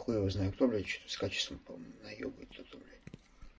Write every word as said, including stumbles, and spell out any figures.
Хуй его знает кто, блядь, что-то с качеством, по-моему, наебывает кто-то, блядь.